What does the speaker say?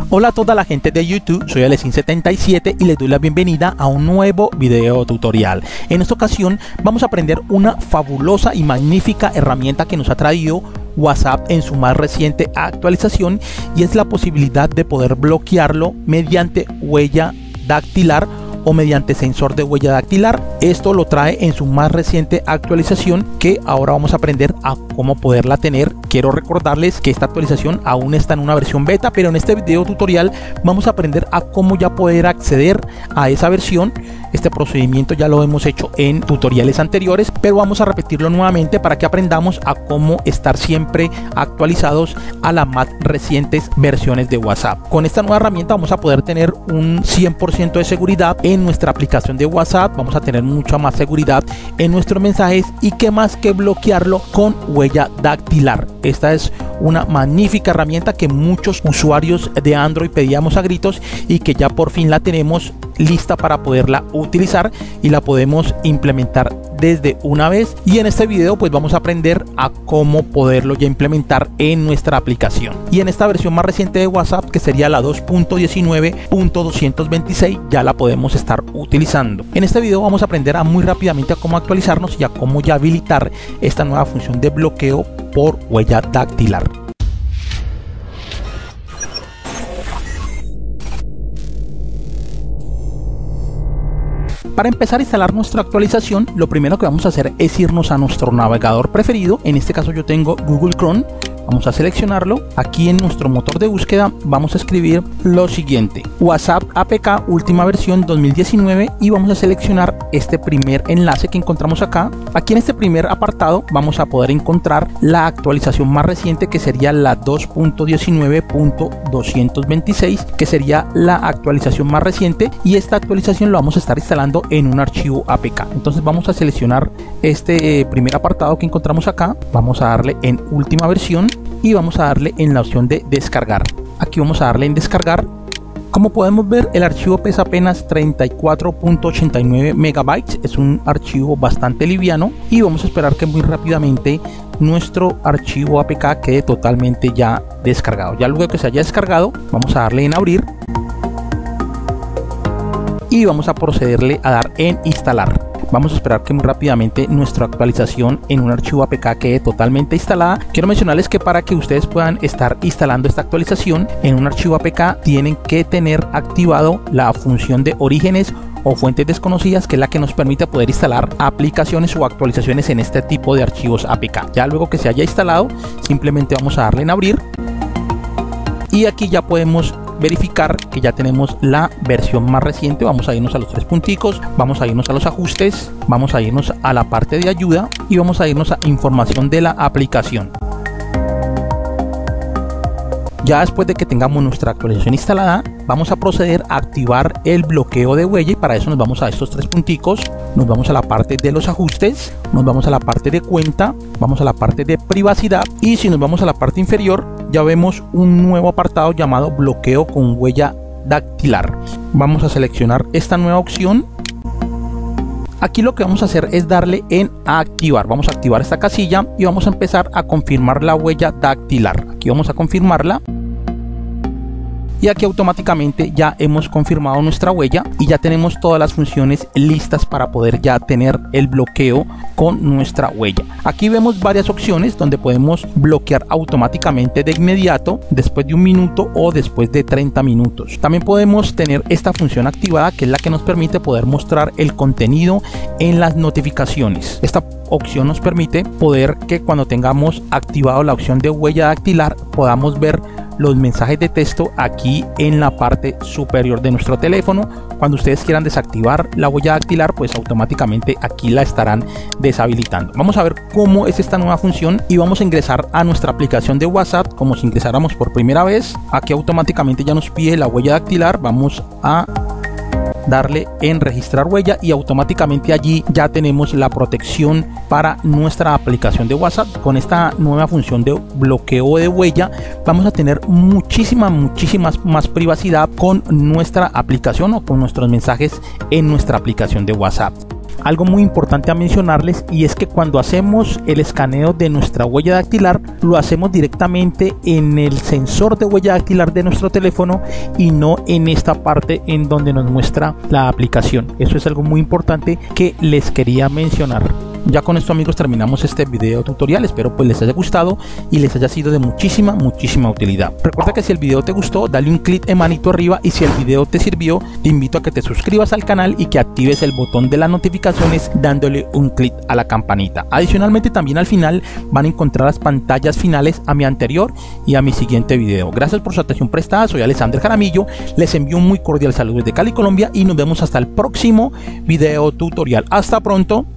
Hola a toda la gente de YouTube, soy Alesin77 y les doy la bienvenida a un nuevo video tutorial. En esta ocasión vamos a aprender una fabulosa y magnífica herramienta que nos ha traído WhatsApp en su más reciente actualización, y es la posibilidad de poder bloquearlo mediante huella dactilar o mediante sensor de huella dactilar. Esto lo trae en su más reciente actualización, que ahora vamos a aprender a cómo poderla tener. Quiero recordarles que esta actualización aún está en una versión beta, pero en este video tutorial vamos a aprender a cómo ya poder acceder a esa versión. Este procedimiento ya lo hemos hecho en tutoriales anteriores, pero vamos a repetirlo nuevamente para que aprendamos a cómo estar siempre actualizados a las más recientes versiones de WhatsApp. Con esta nueva herramienta vamos a poder tener un 100% de seguridad en nuestra aplicación de WhatsApp, vamos a tener mucha más seguridad en nuestros mensajes, y qué más que bloquearlo con huella dactilar. Esta es una magnífica herramienta que muchos usuarios de Android pedíamos a gritos y que ya por fin la tenemos lista para poderla utilizar y la podemos implementar desde una vez. Y en este video pues vamos a aprender a cómo poderlo ya implementar en nuestra aplicación. Y en esta versión más reciente de WhatsApp, que sería la 2.19.226, ya la podemos estar utilizando. En este video vamos a aprender muy rápidamente a cómo actualizarnos y a cómo ya habilitar esta nueva función de bloqueo por huella dactilar. Para empezar a instalar nuestra actualización, lo primero que vamos a hacer es irnos a nuestro navegador preferido. En este caso yo tengo Google Chrome. Vamos a seleccionarlo. Aquí en nuestro motor de búsqueda vamos a escribir lo siguiente: WhatsApp APK última versión 2019, y vamos a seleccionar este primer enlace que encontramos acá. Aquí en este primer apartado vamos a poder encontrar la actualización más reciente, que sería la 2.19.226, que sería la actualización más reciente, y esta actualización lo vamos a estar instalando en un archivo APK. Entonces vamos a seleccionar este primer apartado que encontramos acá, vamos a darle en última versión y vamos a darle en la opción de descargar. Aquí vamos a darle en descargar. Como podemos ver, el archivo pesa apenas 34.89 megabytes, es un archivo bastante liviano, y vamos a esperar que muy rápidamente nuestro archivo APK quede totalmente ya descargado. Ya luego que se haya descargado, vamos a darle en abrir y vamos a procederle a dar en instalar. Vamos a esperar que muy rápidamente nuestra actualización en un archivo APK quede totalmente instalada. Quiero mencionarles que para que ustedes puedan estar instalando esta actualización en un archivo APK, tienen que tener activado la función de orígenes o fuentes desconocidas, que es la que nos permite poder instalar aplicaciones o actualizaciones en este tipo de archivos APK. Ya luego que se haya instalado, simplemente vamos a darle en abrir, y aquí ya podemos verificar que ya tenemos la versión más reciente. Vamos a irnos a los tres punticos, vamos a irnos a los ajustes, vamos a irnos a la parte de ayuda y vamos a irnos a información de la aplicación. Ya después de que tengamos nuestra actualización instalada, vamos a proceder a activar el bloqueo de huella, y para eso nos vamos a estos tres punticos, nos vamos a la parte de los ajustes, nos vamos a la parte de cuenta, vamos a la parte de privacidad, y si nos vamos a la parte inferior ya vemos un nuevo apartado llamado bloqueo con huella dactilar. Vamos a seleccionar esta nueva opción. Aquí lo que vamos a hacer es darle en activar. Vamos a activar esta casilla y vamos a empezar a confirmar la huella dactilar. Aquí vamos a confirmarla, y aquí automáticamente ya hemos confirmado nuestra huella y ya tenemos todas las funciones listas para poder ya tener el bloqueo con nuestra huella. Aquí vemos varias opciones donde podemos bloquear automáticamente de inmediato, después de 1 minuto o después de 30 minutos. También podemos tener esta función activada, que es la que nos permite poder mostrar el contenido en las notificaciones. Esta opción nos permite poder que cuando tengamos activado la opción de huella dactilar podamos ver los mensajes de texto aquí en la parte superior de nuestro teléfono. Cuando ustedes quieran desactivar la huella dactilar, pues automáticamente aquí la estarán deshabilitando. Vamos a ver cómo es esta nueva función y vamos a ingresar a nuestra aplicación de WhatsApp como si ingresáramos por primera vez. Aquí automáticamente ya nos pide la huella dactilar, vamos a darle en registrar huella y automáticamente allí ya tenemos la protección para nuestra aplicación de WhatsApp. Con esta nueva función de bloqueo de huella vamos a tener muchísimas más privacidad con nuestra aplicación o con nuestros mensajes en nuestra aplicación de WhatsApp. algo muy importante a mencionarles, y es que cuando hacemos el escaneo de nuestra huella dactilar, lo hacemos directamente en el sensor de huella dactilar de nuestro teléfono y no en esta parte en donde nos muestra la aplicación. Eso es algo muy importante que les quería mencionar. Ya con esto, amigos, terminamos este video tutorial. Espero pues les haya gustado y les haya sido de muchísima utilidad. Recuerda que si el video te gustó, dale un clic en manito arriba, y si el video te sirvió, te invito a que te suscribas al canal y que actives el botón de las notificaciones dándole un clic a la campanita. Adicionalmente, también al final van a encontrar las pantallas finales a mi anterior y a mi siguiente video. Gracias por su atención prestada. Soy Alexander Jaramillo, les envío un muy cordial saludo desde Cali, Colombia, y nos vemos hasta el próximo video tutorial. Hasta pronto.